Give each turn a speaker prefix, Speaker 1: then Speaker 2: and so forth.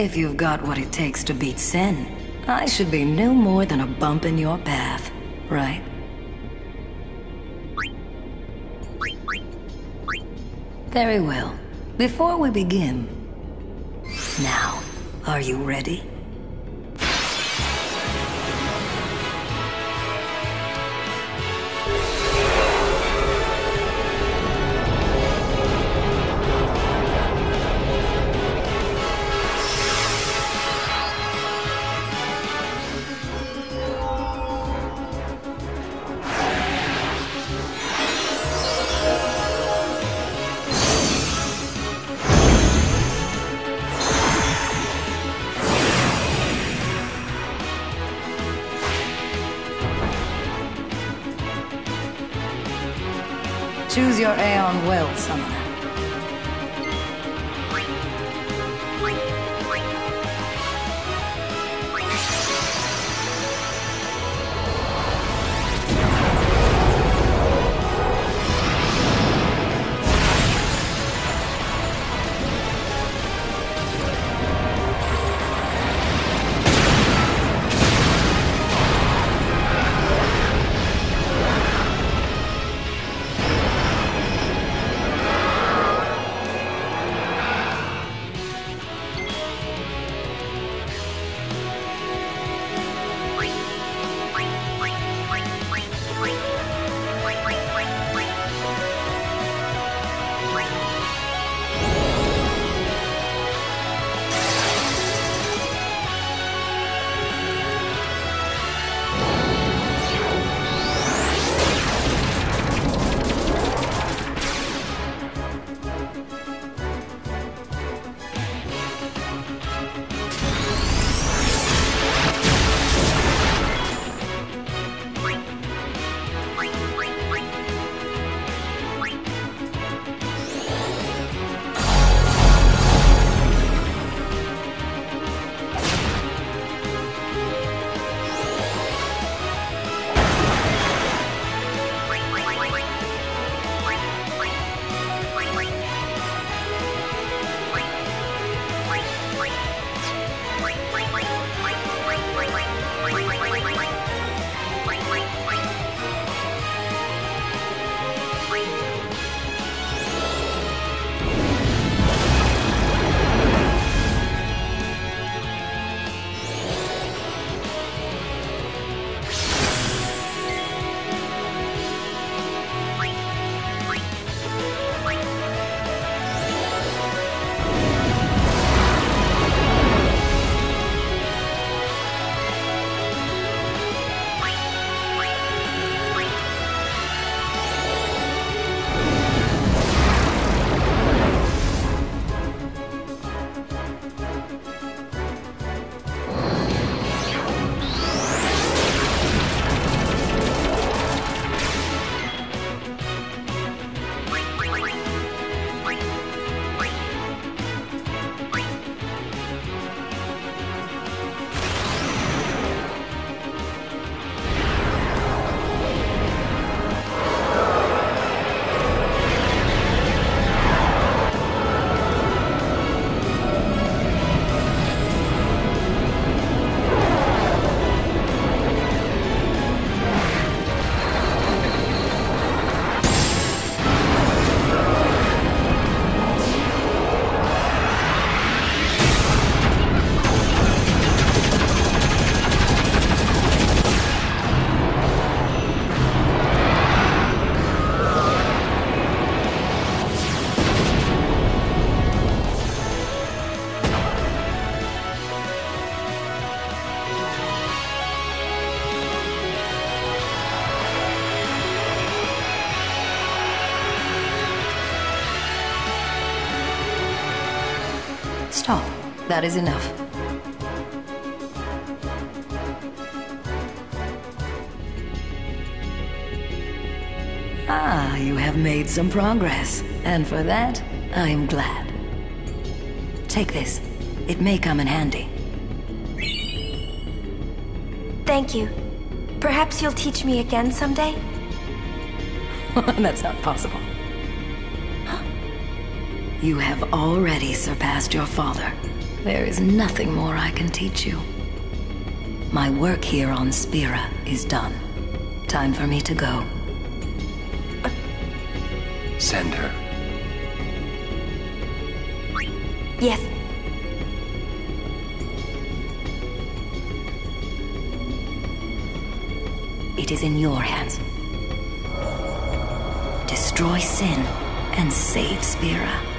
Speaker 1: If you've got what it takes to beat Sin, I should be no more than a bump in your path, right? Very well. Before we begin... Now, are you ready? Choose your Aeon well, Summoner. Stop. That is enough. Ah, you have made some progress. And for that, I am glad. Take this. It may come in handy.
Speaker 2: Thank you. Perhaps you'll teach me again someday?
Speaker 1: That's not possible. You have already surpassed your father. There is nothing more I can teach you. My work here on Spira is done. Time for me to go.
Speaker 3: Send her.
Speaker 2: Yes.
Speaker 1: It is in your hands. Destroy Sin and save Spira.